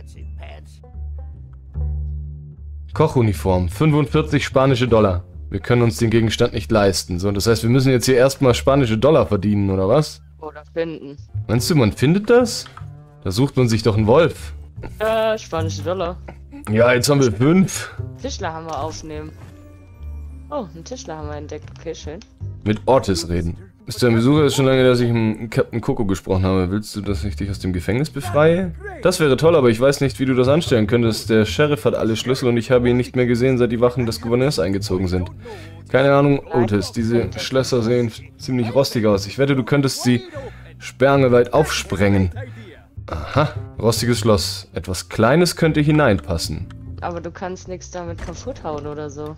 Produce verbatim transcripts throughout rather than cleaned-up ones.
Kochuniform, fünfundvierzig spanische Dollar. Wir können uns den Gegenstand nicht leisten. So, das heißt, wir müssen jetzt hier erstmal spanische Dollar verdienen, oder was? Oder finden. Meinst du, man findet das? Da sucht man sich doch einen Wolf. Ja, spanische Dollar. Ja, jetzt haben wir fünf. Tischler haben wir aufnehmen. Oh, einen Tischler haben wir entdeckt. Okay, schön. Mit Ortiz reden. Ist dein Besucher ist schon lange, dass ich mit Captain Coco gesprochen habe. Willst du, dass ich dich aus dem Gefängnis befreie? Das wäre toll, aber ich weiß nicht, wie du das anstellen könntest. Der Sheriff hat alle Schlüssel und ich habe ihn nicht mehr gesehen, seit die Wachen des Gouverneurs eingezogen sind. Keine Ahnung, Otis. Diese Schlösser sehen ziemlich rostig aus. Ich wette, du könntest sie sperrangelweit aufsprengen. Aha, rostiges Schloss. Etwas Kleines könnte hineinpassen. Aber du kannst nichts damit kaputt hauen oder so.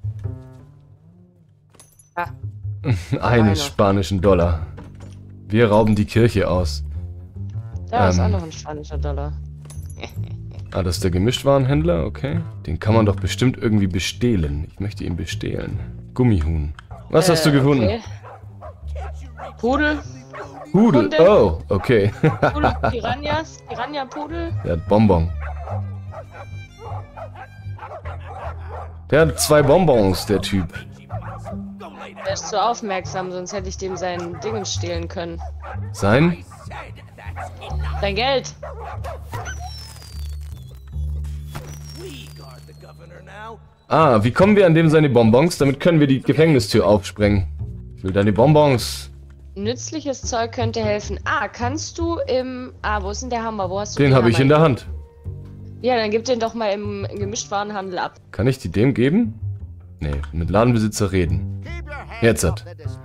Ah. Eines spanischen Dollar. Wir rauben die Kirche aus. Da ähm, ist auch Ähm. noch ein spanischer Dollar. Ah, das ist der Gemischtwarenhändler, okay. Den kann man doch bestimmt irgendwie bestehlen. Ich möchte ihn bestehlen. Gummihuhn. Was Äh, hast du gefunden? Okay. Pudel. Pudel. Hunde. Oh, okay. Pudel, Piranhas. Piranha-Pudel. Der hat Bonbon. Der hat zwei Bonbons, der Typ. Der ist zu aufmerksam, sonst hätte ich dem sein Ding stehlen können. Sein? Sein Geld. Ah, wie kommen wir an dem seine Bonbons? Damit können wir die Gefängnistür aufsprengen. Ich will deine Bonbons. Nützliches Zeug könnte helfen. Ah, kannst du im... Ah, wo ist denn der Hammer? Wo hast du Den habe ich Hammer? in der Hand. Ja, dann gib den doch mal im Gemischtwarenhandel ab. Kann ich die dem geben? Nee, mit Ladenbesitzer reden. Jetzt hat.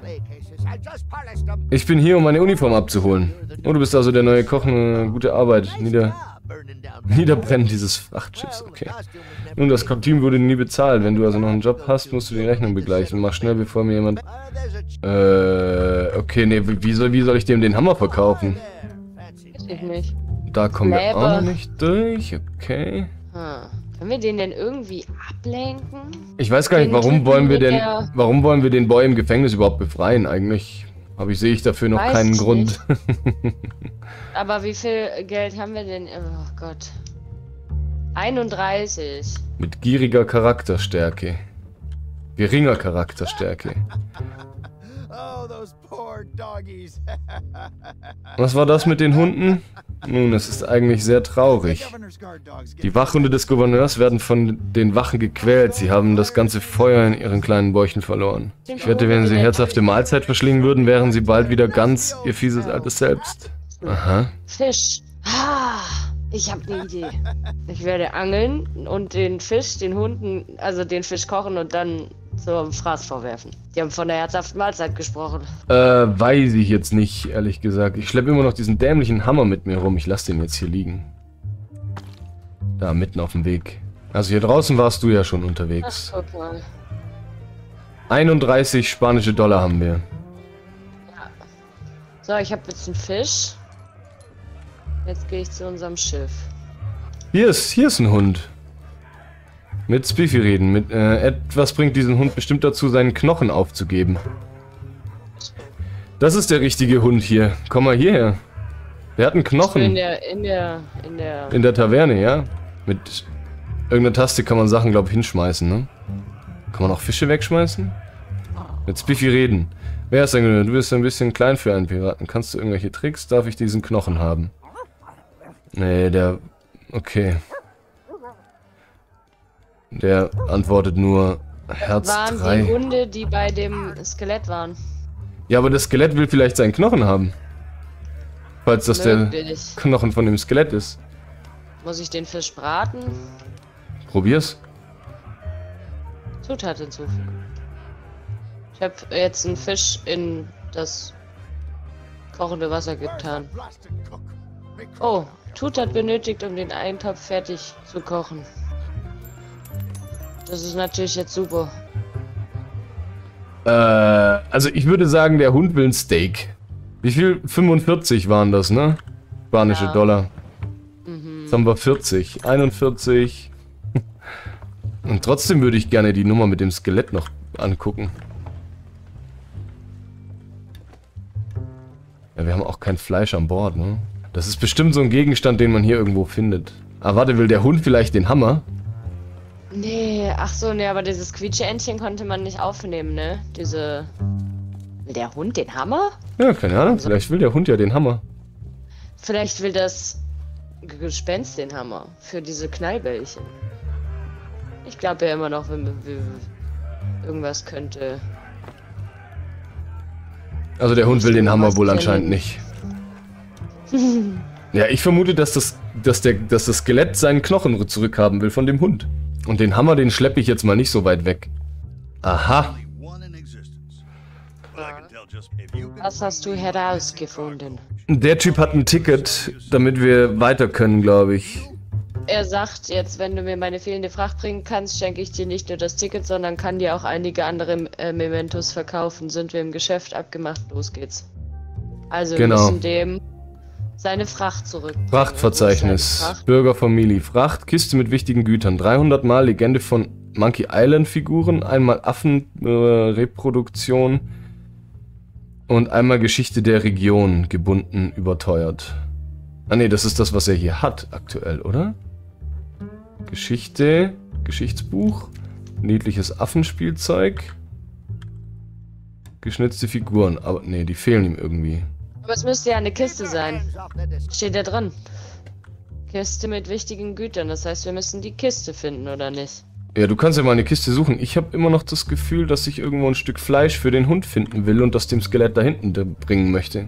Ich bin hier, um meine Uniform abzuholen. Oh, du bist also der neue Koch. Eine gute Arbeit. Nieder... Niederbrennen dieses Frachtschiffs, okay. Nun, das Kostüm wurde nie bezahlt. Wenn du also noch einen Job hast, musst du die Rechnung begleichen. Mach schnell, bevor mir jemand... Äh, okay, nee, wie soll, wie soll ich dem den Hammer verkaufen? Weiß ich nicht. Da kommen wir Läber. auch noch nicht durch, okay. Hm. Können wir den denn irgendwie ablenken? Ich weiß gar nicht, Den warum Typen wollen wir mit denn, der- warum wollen wir den Boy im Gefängnis überhaupt befreien eigentlich? Aber ich sehe ich dafür noch Weiß keinen ich Grund. Aber wie viel Geld haben wir denn? Oh Gott. einunddreißig. Mit gieriger Charakterstärke. Geringer Charakterstärke. Was war das mit den Hunden? Nun, es ist eigentlich sehr traurig. Die Wachhunde des Gouverneurs werden von den Wachen gequält. Sie haben das ganze Feuer in ihren kleinen Bäuchen verloren. Ich wette, wenn sie herzhafte Mahlzeit verschlingen würden, wären sie bald wieder ganz ihr fieses altes Selbst. Aha. Fisch. Ah, ich habe eine Idee. Ich werde angeln und den Fisch, den Hunden, also den Fisch kochen und dann zum Fraß vorwerfen. Die haben von der herzhaften Mahlzeit gesprochen. Äh, weiß ich jetzt nicht, ehrlich gesagt. Ich schleppe immer noch diesen dämlichen Hammer mit mir rum. Ich lasse den jetzt hier liegen. Da, mitten auf dem Weg. Also hier draußen warst du ja schon unterwegs. Ach, guck mal. einunddreißig spanische Dollar haben wir. So, ich habe jetzt einen Fisch. Jetzt gehe ich zu unserem Schiff. Hier ist, hier ist ein Hund. Mit Spiffy reden. Mit, äh, etwas bringt diesen Hund bestimmt dazu, seinen Knochen aufzugeben. Das ist der richtige Hund hier. Komm mal hierher. Der hat einen In Knochen. der, in der, in der... In der Taverne, ja. Mit irgendeiner Taste kann man Sachen, glaube ich, hinschmeißen, ne? Kann man auch Fische wegschmeißen? Mit Spiffy reden. Wer ist denn? Du bist ein bisschen klein für einen Piraten. Kannst du irgendwelche Tricks? Darf ich diesen Knochen haben? Nee, der... Okay. Der antwortet nur Herz waren drei. die Hunde, die bei dem Skelett waren. Ja, aber das Skelett will vielleicht seinen Knochen haben. Falls das Möglich. der Knochen von dem Skelett ist. Muss ich den Fisch braten? Probier's. Zutat hinzufügen. Ich habe jetzt einen Fisch in das kochende Wasser getan. Oh, Zutat benötigt, um den Eintopf fertig zu kochen. Das ist natürlich jetzt super. Äh, also ich würde sagen, der Hund will ein Steak. Wie viel? fünfundvierzig waren das, ne? Spanische Ja. Dollar. Mhm. Jetzt haben wir vierzig. einundvierzig. Und trotzdem würde ich gerne die Nummer mit dem Skelett noch angucken. Ja, wir haben auch kein Fleisch an Bord, ne? Das ist bestimmt so ein Gegenstand, den man hier irgendwo findet. Ah, warte, will der Hund vielleicht den Hammer? Nee, ach so, nee, aber dieses Quietsche-Entchen konnte man nicht aufnehmen, ne? Diese... Will der Hund den Hammer? Ja, keine Ahnung, vielleicht will der Hund ja den Hammer. Vielleicht will das Gespenst den Hammer für diese Knallbällchen. Ich glaube ja immer noch, wenn wir irgendwas könnte... Also der Hund will den Hammer wohl anscheinend nicht. Ja, ich vermute, dass das, dass, der, dass das Skelett seinen Knochen zurückhaben will von dem Hund. Und den Hammer, den schleppe ich jetzt mal nicht so weit weg. Aha. Was hast du herausgefunden? Der Typ hat ein Ticket, damit wir weiter können, glaube ich. Er sagt jetzt, wenn du mir meine fehlende Fracht bringen kannst, schenke ich dir nicht nur das Ticket, sondern kann dir auch einige andere äh, Mementos verkaufen. Sind wir im Geschäft abgemacht? Los geht's. Also Genau. wir müssen dem seine Fracht zurückbringen. Frachtverzeichnis. Fracht? Bürgerfamilie. Fracht. Kiste mit wichtigen Gütern. dreihundert Mal Legende von Monkey Island Figuren. Einmal Affenreproduktion. Äh, und einmal Geschichte der Region. Gebunden, überteuert. Ah ne, das ist das, was er hier hat aktuell, oder? Geschichte. Geschichtsbuch. Niedliches Affenspielzeug. Geschnitzte Figuren. Aber ne, die fehlen ihm irgendwie. Aber es müsste ja eine Kiste sein. Steht da drin. Kiste mit wichtigen Gütern. Das heißt, wir müssen die Kiste finden, oder nicht? Ja, du kannst ja mal eine Kiste suchen. Ich habe immer noch das Gefühl, dass ich irgendwo ein Stück Fleisch für den Hund finden will und das dem Skelett da hinten bringen möchte.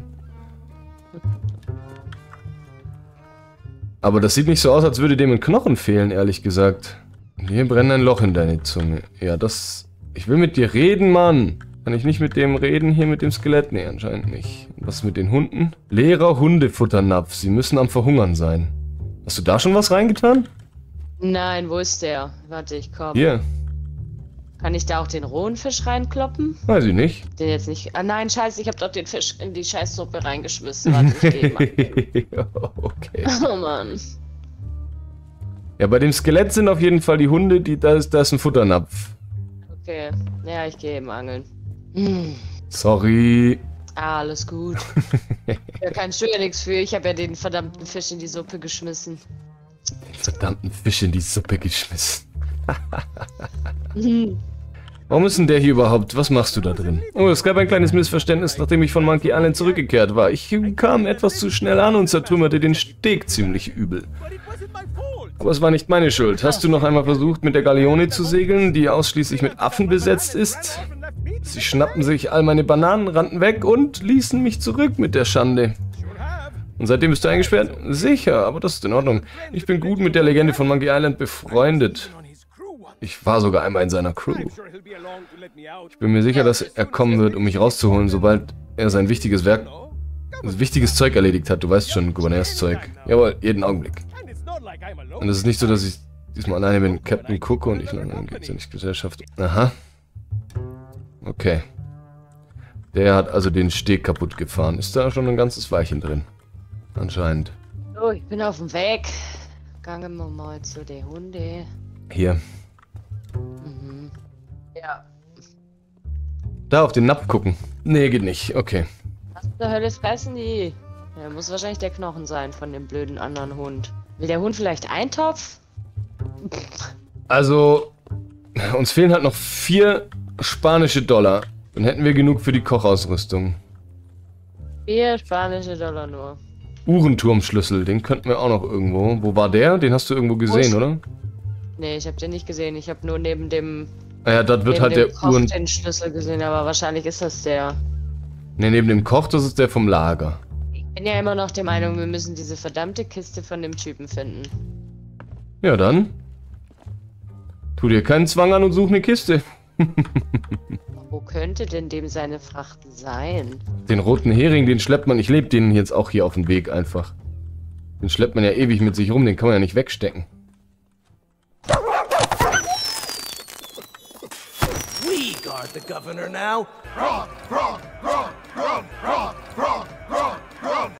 Aber das sieht nicht so aus, als würde dem ein Knochen fehlen, ehrlich gesagt. Hier brennt ein Loch in deine Zunge. Ja, das... Ich will mit dir reden, Mann. Kann ich nicht mit dem reden, hier mit dem Skelett? Nee, anscheinend nicht. Was mit den Hunden? Leerer Hundefutternapf. Sie müssen am Verhungern sein. Hast du da schon was reingetan? Nein, wo ist der? Warte, ich komm. Hier. Kann ich da auch den rohen Fisch reinkloppen? Weiß ich nicht. Den jetzt nicht... Ah nein, scheiße, ich hab doch den Fisch in die Scheißsuppe reingeschmissen. Warte, ich geh mal. Okay. Oh Mann. Ja, bei dem Skelett sind auf jeden Fall die Hunde, die da ist, da ist ein Futternapf. Okay. Ja, ich gehe eben angeln. Hm. Sorry. Ah, alles gut. Da kannst du ja nichts für. Ich habe ja den verdammten Fisch in die Suppe geschmissen. Den verdammten Fisch in die Suppe geschmissen. Hm. Warum ist denn der hier überhaupt? Was machst du da drin? Oh, es gab ein kleines Missverständnis, nachdem ich von Monkey Island zurückgekehrt war. Ich kam etwas zu schnell an und zertrümmerte den Steg ziemlich übel. Aber es war nicht meine Schuld. Hast du noch einmal versucht, mit der Galeone zu segeln, die ausschließlich mit Affen besetzt ist? Sie schnappten sich all meine Bananen, rannten weg und ließen mich zurück mit der Schande. Und seitdem bist du eingesperrt? Sicher, aber das ist in Ordnung. Ich bin gut mit der Legende von Monkey Island befreundet. Ich war sogar einmal in seiner Crew. Ich bin mir sicher, dass er kommen wird, um mich rauszuholen, sobald er sein wichtiges Werk, wichtiges Zeug erledigt hat. Du weißt schon, Gouverneurszeug. Jawohl, jeden Augenblick. Und es ist nicht so, dass ich diesmal alleine bin. Captain Cook und ich, dann geht's ja nicht Gesellschaft. Aha. Okay. Der hat also den Steg kaputt gefahren. Ist da schon ein ganzes Weilchen drin? Anscheinend. So, ich bin auf dem Weg. Gangen wir mal zu den Hunde. Hier. Mhm. Ja. Da auf den Napf gucken. Nee, geht nicht. Okay. Was zur Hölle fressen die? Ja, muss wahrscheinlich der Knochen sein von dem blöden anderen Hund. Will der Hund vielleicht Eintopf? Also, uns fehlen halt noch vier spanische Dollar. Dann hätten wir genug für die Kochausrüstung. Vier spanische Dollar nur. Uhrenturmschlüssel, den könnten wir auch noch irgendwo. Wo war der? Den hast du irgendwo gesehen, Wo oder? Nee, ich habe den nicht gesehen. Ich habe nur neben dem... Naja, das wird neben halt dem der Koch Uhren... den Schlüssel gesehen, aber wahrscheinlich ist das der. Ne, neben dem Koch, das ist der vom Lager. Ich bin ja immer noch der Meinung, wir müssen diese verdammte Kiste von dem Typen finden. Ja, dann. Tu dir keinen Zwang an und such eine Kiste. Wo könnte denn dem seine Fracht sein? Den roten Hering, den schleppt man... Ich lebe den jetzt auch hier auf dem Weg einfach. Den schleppt man ja ewig mit sich rum, den kann man ja nicht wegstecken. We guard the governor now.